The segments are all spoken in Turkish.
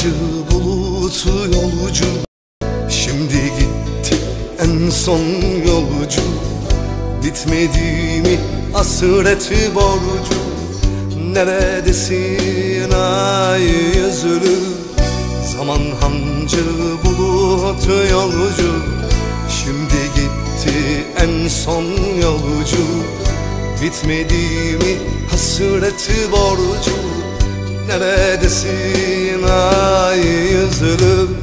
hancı bulutu yolcu, şimdi gitti en son yolcu. Bitmedi mi hasreti borcu, neredesin ay yüzlü? Zaman hancı bulutu yolcu, şimdi gitti en son yolcu. Bitmedi mi hasreti borcu, neredesin ay yüzlüm?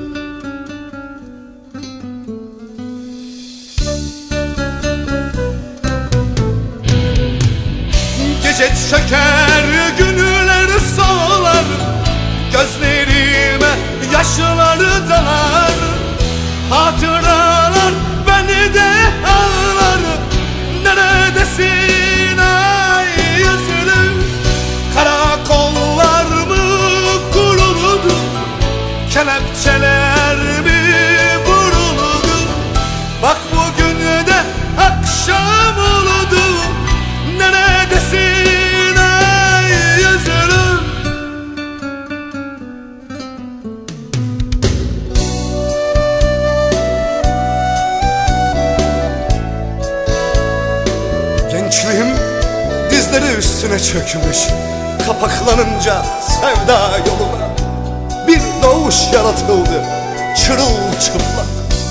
Gece çöker, günler solar, gözlerime yaşları dalar. Hatıralar beni de ağlar, neredesin ay yüzlüm? Karakollar mı kuruldu, kelepçeler mi vuruldu? Bak bugün de akşam oldu, neredesin ay yüzlüm? Gençliğim dizleri üstüne çökmüş, kapaklanınca sevda yoluna bir doğuş yaratıldı çırılçıplak.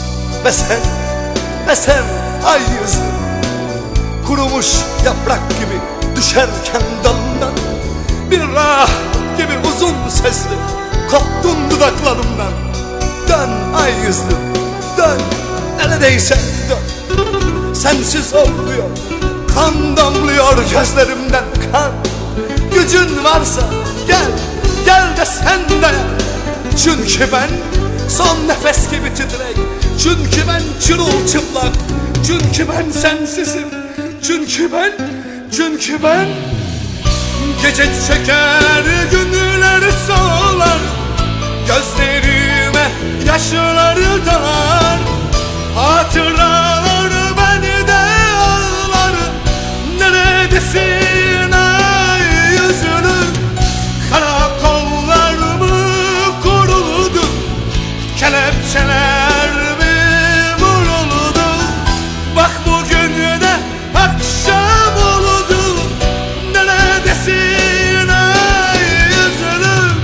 Ve sen ay yüzlüm, kurumuş yaprak gibi düşerken dalından, bir rah gibi uzun sesli koptun dudaklarımdan. Dön ay yüzlüm, dön, neredeyse dön. Sensiz olmuyor, kan damlıyor gözlerimden kan. Gücün varsa gel, gel de sen dayan. Çünkü ben son nefes gibi titrek, çünkü ben çırılçıplak, çünkü ben sensizim, çünkü ben gece çeker, günler solar, gözlerime yaşları dalar. Hatıralar beni de ağlar, neredesin ay yüzlüm? Karakollar mı kuruldu, kelepçeler mi vuruldu? Bak bugün de akşam oldu, neredesin ay yüzlüm?